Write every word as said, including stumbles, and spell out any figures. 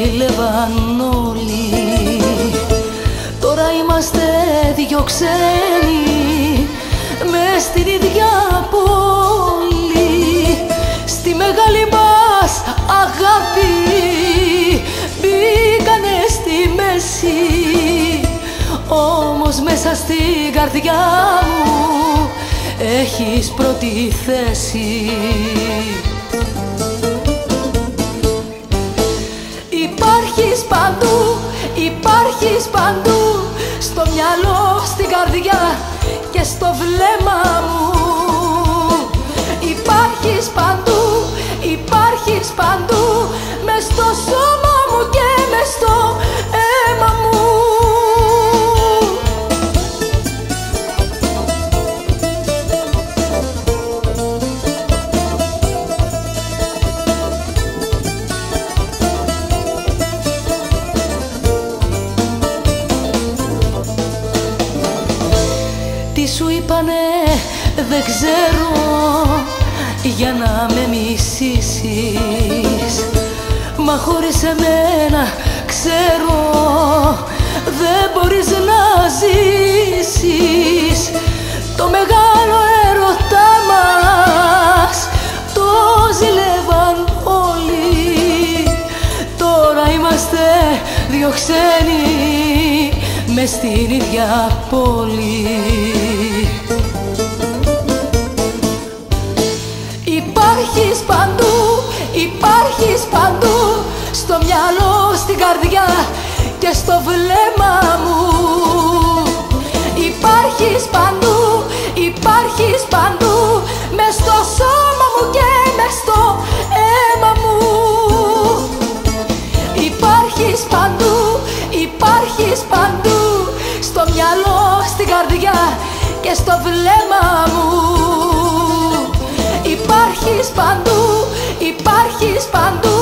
ζήλευαν όλοι. Τώρα είμαστε δυο ξένοι μες στην ίδια πόλη. Στη μεγάλη μας αγάπη μπήκανε στη μέση, όμως μέσα στην καρδιά μου έχεις πρώτη θέση. Υπάρχεις παντού, υπάρχεις παντού, στο μυαλό, στην καρδιά και στο βλέμμα μου. Υπάρχεις παντού, υπάρχεις παντού, μες στο σώμα μου και μες στο αίμα μου. Τι σου είπανε δεν ξέρω για να με μισήσεις, μα χωρίς εμένα ξέρω δεν μπορείς να ζήσεις. Το μεγάλο έρωτά μας το ζηλεύαν όλοι. Τώρα είμαστε δυο ξένοι μες στην ίδια πόλη. Υπάρχεις παντού, υπάρχεις παντού, στο μυαλό, στην καρδιά και στο βλέμμα μου. Υπάρχεις παντού, υπάρχεις παντού, μες στο σώμα μου και μες στο αίμα μου. Υπάρχεις παντού, υπάρχεις παντού, στο μυαλό, στην καρδιά και στο βλέμμα μου. Υπάρχεις παντού, υπάρχεις παντού,